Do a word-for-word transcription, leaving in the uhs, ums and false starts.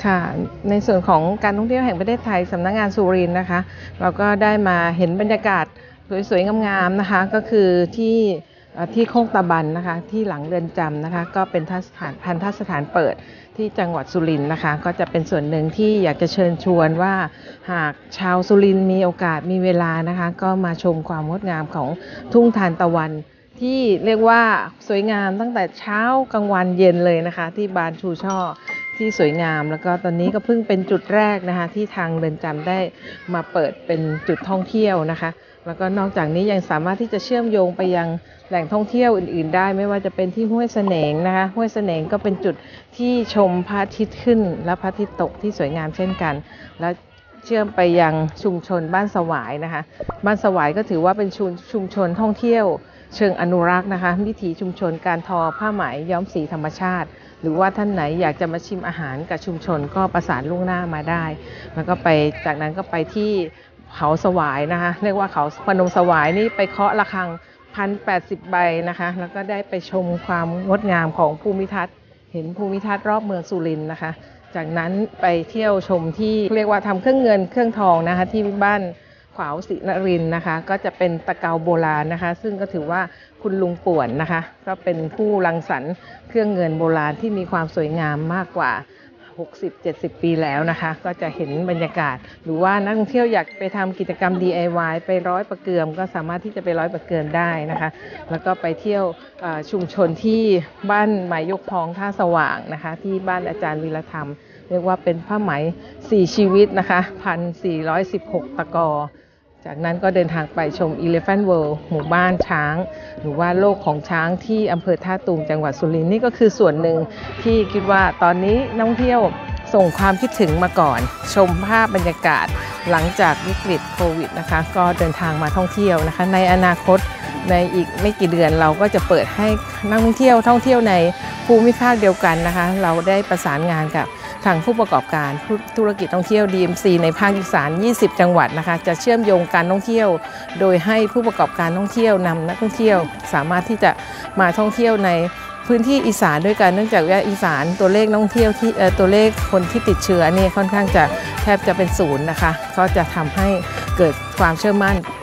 ค่ะในส่วนของการท่องเที่ยวแห่งประเทศไทยสำนักงานสุรินทร์นะคะเราก็ได้มาเห็นบรรยากาศสวยๆงามๆนะคะก็คือที่ที่โคกตะบันนะคะที่หลังเรือนจำนะคะก็เป็นทัศสถานพันธสถานเปิดที่จังหวัดสุรินทร์นะคะก็จะเป็นส่วนหนึ่งที่อยากจะเชิญชวนว่าหากชาวสุรินทร์มีโอกาสมีเวลานะคะก็มาชมความงดงามของทุ่งทานตะวันที่เรียกว่าสวยงามตั้งแต่เช้ากลางวันเย็นเลยนะคะที่บานชูช่อที่สวยงามแล้วก็ตอนนี้ก็เพิ่งเป็นจุดแรกนะคะที่ทางเรือนจำได้มาเปิดเป็นจุดท่องเที่ยวนะคะแล้วก็นอกจากนี้ยังสามารถที่จะเชื่อมโยงไปยังแหล่งท่องเที่ยวอื่นๆได้ไม่ว่าจะเป็นที่ห้วยเสน่งนะคะห้วยเสน่งก็เป็นจุดที่ชมพระอาทิตย์ขึ้นและพระอาทิตย์ตกที่สวยงามเช่นกันและเชื่อมไปยังชุมชนบ้านสวายนะคะบ้านสวายก็ถือว่าเป็นชุมชนท่องเที่ยวเชิงอนุรักษ์นะคะวิถีชุมชนการทอผ้าไหมย้อมสีธรรมชาติหรือว่าท่านไหนอยากจะมาชิมอาหารกับชุมชนก็ประสานล่วงหน้ามาได้แล้วก็ไปจากนั้นก็ไปที่เขาสวายนะคะเรียกว่าเขาพนมสวายนี่ไปเคาะระฆัง หนึ่งพันแปดสิบ ใบนะคะแล้วก็ได้ไปชมความงดงามของภูมิทัศน์เห็นภูมิทัศน์รอบเมืองสุรินทร์นะคะจากนั้นไปเที่ยวชมที่เรียกว่าทำเครื่องเงินเครื่องทองนะคะที่บ้านขวาวศรีนรินทร์นะคะก็จะเป็นตะเกาโบราณนะคะซึ่งก็ถือว่าคุณลุงป่วนนะคะก็เป็นผู้รังสรรค์เครื่องเงินโบราณที่มีความสวยงามมากกว่า หกสิบ เจ็ดสิบ ปีแล้วนะคะก็จะเห็นบรรยากาศหรือว่านักท่องเที่ยวอยากไปทำกิจกรรม ดี ไอ วาย ไปร้อยประเกือมก็สามารถที่จะไปร้อยประเกือมได้นะคะแล้วก็ไปเที่ยวชุมชนที่บ้านไหมยกทองท่าสว่างนะคะที่บ้านอาจารย์วีรธรรมเรียกว่าเป็นผ้าไหมสี่ชีวิตนะคะ หนึ่งพันสี่ร้อยสิบหก ตะกอจากนั้นก็เดินทางไปชม Elephant World หมู่บ้านช้างหรือว่าโลกของช้างที่อำเภอท่าตูมจังหวัดสุรินทร์นี่ก็คือส่วนหนึ่งที่คิดว่าตอนนี้นักท่องเที่ยวส่งความคิดถึงมาก่อนชมภาพบรรยากาศหลังจากวิกฤตโควิดนะคะก็เดินทางมาท่องเที่ยวนะคะในอนาคตในอีกไม่กี่เดือนเราก็จะเปิดให้นักท่องเที่ยวท่องเที่ยวในภูมิภาคเดียวกันนะคะเราได้ประสานงานกับทางผู้ประกอบการธุรกิจท่องเที่ยว ดี เอ็ม ซี ในภาคอีสานยี่สิบจังหวัดนะคะจะเชื่อมโยงการท่องเที่ยวโดยให้ผู้ประกอบการท่องเที่ยวนำนักท่องเที่ยวสามารถที่จะมาท่องเที่ยวในพื้นที่อีสานด้วยกันเนื่องจากว่าอีสานตัวเลขนักท่องเที่ยวที่ตัวเลขคนที่ติดเชื้อนี่ค่อนข้างจะแทบจะเป็นศูนย์นะคะก็จะทำให้เกิดความเชื่อมั่น